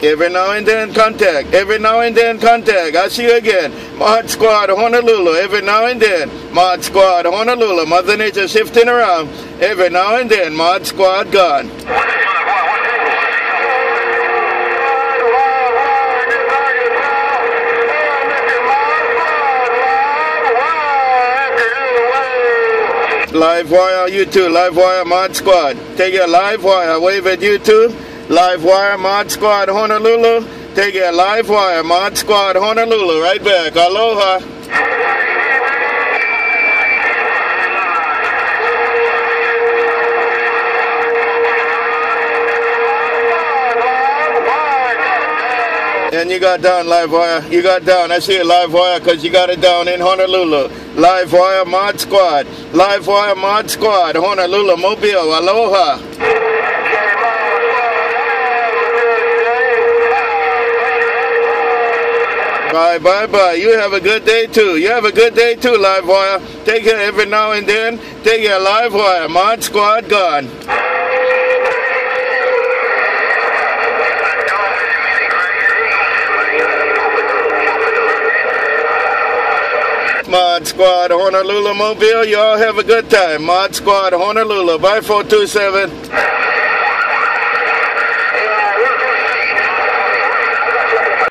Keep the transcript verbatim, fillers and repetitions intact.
Every now and then contact. Every now and then contact. I see you again. Mod Squad Honolulu. Every now and then. Mod Squad Honolulu. Mother Nature shifting around. Every now and then. Mod Squad gone. Live wire, YouTube, live wire, Mod Squad. Take your live wire, wave at YouTube. Live wire, Mod Squad, Honolulu. Take your live wire, Mod Squad, Honolulu. Right back. Aloha. And you got down live wire. You got down. I see a live wire because you got it down in Honolulu. Live wire, Mod Squad. Live wire, Mod Squad. Honolulu, Mobile. Aloha. Bye, bye, bye. You have a good day too. You have a good day too, live wire. Take care every now and then. Take care, live wire. Mod Squad gone. Mod Squad Honolulu Mobile, y'all have a good time. Mod Squad Honolulu, bye four two seven.